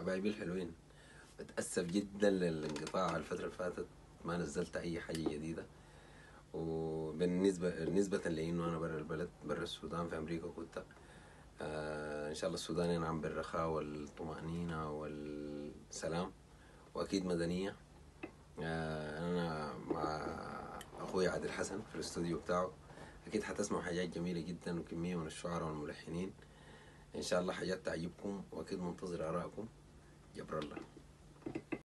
حبايبي الحلوين، بتأسف جدا للانقطاع الفترة اللي فاتت، ما نزلت أي حاجة جديدة. نسبة لأنه أنا برا البلد، برا السودان في أمريكا كنت. إن شاء الله السودان ينعم بالرخاء والطمأنينة والسلام، وأكيد مدنية. أنا مع أخوي عادل حسن في الاستوديو بتاعه، أكيد حتسمعوا حاجات جميلة جدا وكمية من الشعراء والملحنين. إن شاء الله حاجات تعجبكم، وأكيد منتظر آرائكم. جبر الله.